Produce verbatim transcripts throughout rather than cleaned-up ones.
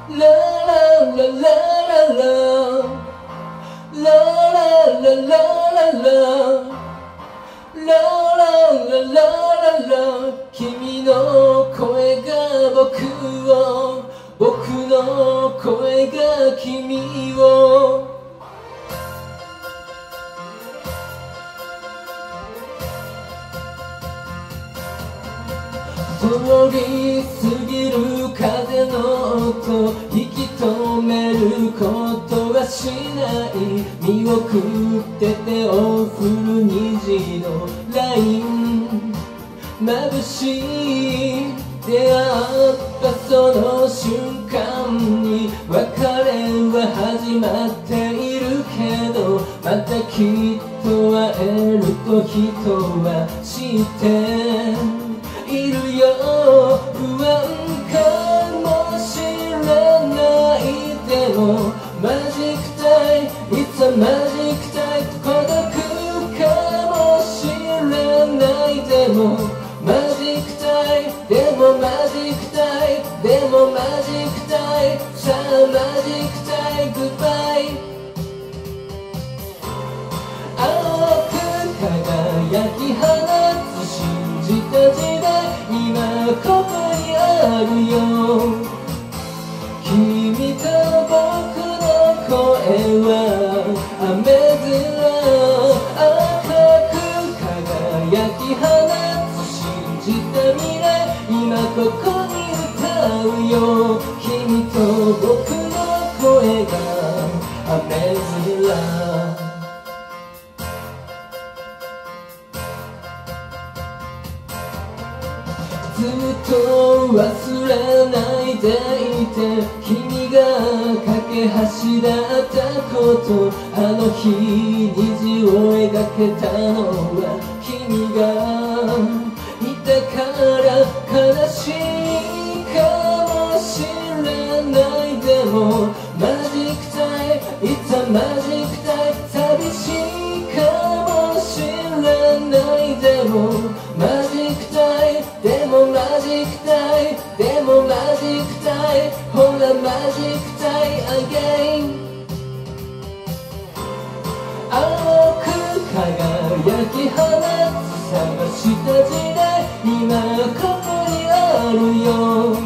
ラララララララララララララララ君の声が僕を僕の声が君を通り過ぎる風の音引き止めることはしない見送って手を振る虹のライン眩しい出会ったその瞬間に別れは始まっているけどまたきっと会えると人は知っているよ不安かもしれないでもマジックタイム It's a magic time 孤独かもしれないでもマジックタイムでもマジックタイムでもマジックタイムさあマジックタイム Goodbye 青く輝き放つ信じた時代今ここにあるよ君と僕の声は雨空赤く輝き放つ信じた未来今ここに歌うよ君と僕の声が雨空ずっと忘れないでいて君が架け橋だったことあの日虹を描けたのは君がいたから悲しいかもしれないでもマジックタイム It's a magic time 寂しいかもしれないでもマジックタイムでもマジックタイムでもマジックタイムほらマジックタイム again 青く輝き放つ探した時代今ここにあるよ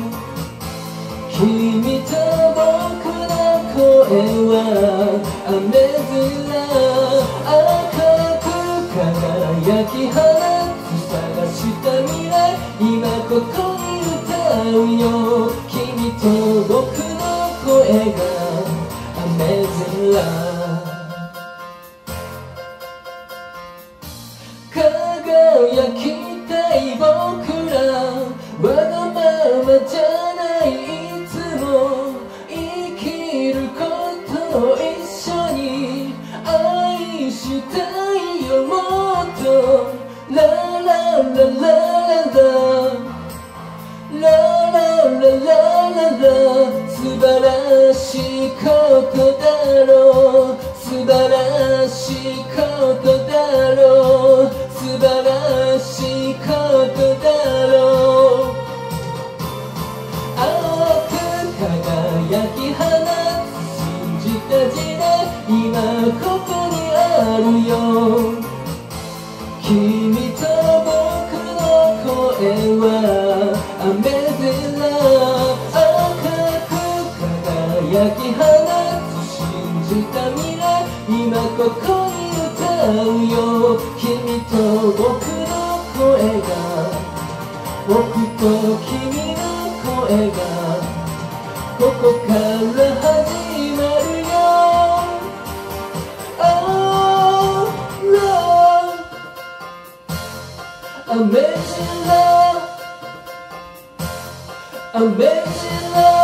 君と僕の声は雨空赤く輝き放つ探した未来今ここに歌うよ君と僕の声が雨空輝きたい僕らわがままじゃないいつも生きることを一緒に愛したいよもっとララララララララララ素晴らしいことだろう素晴らしいことだろう素晴らしいことだろう青く輝き放つ信じた時代今ここにあるよ君と僕の声は雨空赤く輝き放つ信じた未来今ここに歌うよ君と僕の声が僕と君の声がここから始まるよ Oh love Amazing love Amazing love